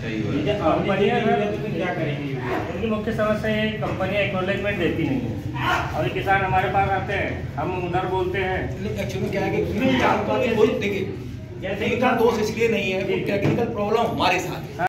सही बात है। कंपनियां क्या करेंगी? उनकी मुख्य समस्या है कंपनियां एक्नॉलेजमेंट देती नहीं है। अभी किसान हमारे पास आते हैं, हम उधर बोलते हैं। एक्चुअली क्या है कि देखिए टेक्निकल दोष इसलिए नहीं है, टेक्निकल प्रॉब्लम हमारे साथ है।